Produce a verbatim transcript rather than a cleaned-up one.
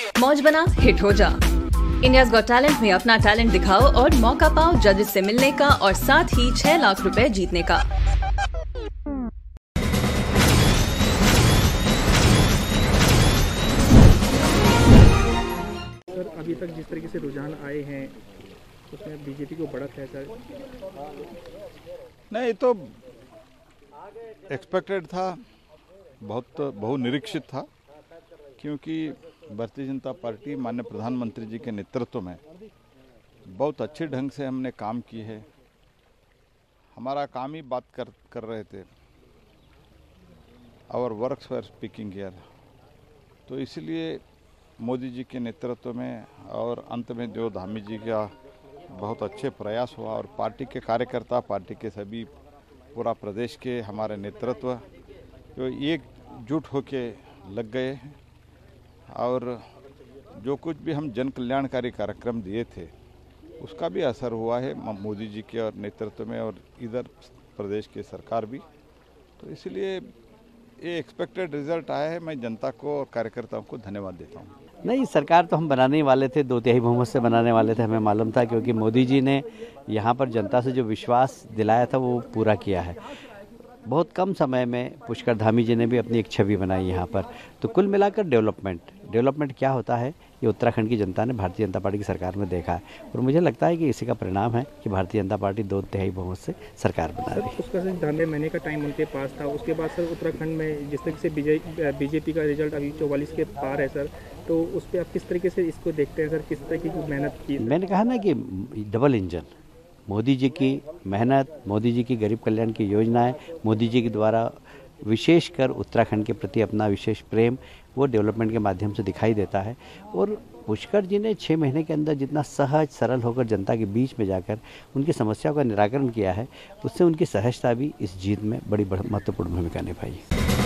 मौज बना हिट हो जा। इंडियाज गॉट टैलेंट में अपना टैलेंट दिखाओ और मौका पाओ जजेस से मिलने का और साथ ही छह लाख रुपए जीतने का। सर, अभी तक जिस तरीके से रुझान आए हैं उसमें बीजेपी को बढ़त है सर? नहीं, तो एक्सपेक्टेड था, बहुत बहुनिरीक्षित था, क्योंकि भारतीय जनता पार्टी माननीय प्रधानमंत्री जी के नेतृत्व में बहुत अच्छे ढंग से हमने काम किए है। हमारा काम ही बात कर कर रहे थे, our works were speaking here. तो इसलिए मोदी जी के नेतृत्व में और अंत में जो धामी जी का बहुत अच्छे प्रयास हुआ और पार्टी के कार्यकर्ता, पार्टी के सभी पूरा प्रदेश के हमारे नेतृत्व जो एकजुट होके लग गए हैं और जो कुछ भी हम जन कल्याणकारी कार्यक्रम दिए थे उसका भी असर हुआ है मोदी जी के और नेतृत्व में और इधर प्रदेश की सरकार भी। तो इसलिए ये एक्सपेक्टेड रिजल्ट आया है। मैं जनता को और कार्यकर्ताओं को धन्यवाद देता हूँ। नहीं, सरकार तो हम बनाने ही वाले थे, दो तिहाई बहुमत से बनाने वाले थे, हमें मालूम था, क्योंकि मोदी जी ने यहाँ पर जनता से जो विश्वास दिलाया था वो पूरा किया है। बहुत कम समय में पुष्कर धामी जी ने भी अपनी एक छवि बनाई यहाँ पर। तो कुल मिलाकर डेवलपमेंट डेवलपमेंट क्या होता है ये उत्तराखंड की जनता ने भारतीय जनता पार्टी की सरकार में देखा है और मुझे लगता है कि इसी का परिणाम है कि भारतीय जनता पार्टी दो तिहाई बहुमत से सरकार बना रही है। उसका सर ढांढे महीने का टाइम उनके पास था, उसके बाद सर उत्तराखंड में जिस तरीके से बीजेपी का रिजल्ट अभी चौवालीस के पार है सर, तो उस पर आप किस तरीके से इसको देखते हैं सर? किस तरीके की मेहनत की? मैंने कहा ना कि डबल इंजन, मोदी जी की मेहनत, मोदी जी की गरीब कल्याण की योजनाएं, मोदी जी के द्वारा विशेषकर उत्तराखंड के प्रति अपना विशेष प्रेम वो डेवलपमेंट के माध्यम से दिखाई देता है। और पुष्कर जी ने छः महीने के अंदर जितना सहज सरल होकर जनता के बीच में जाकर उनकी समस्याओं का निराकरण किया है, उससे उनकी सहजता भी इस जीत में बड़ी महत्वपूर्ण भूमिका निभाई।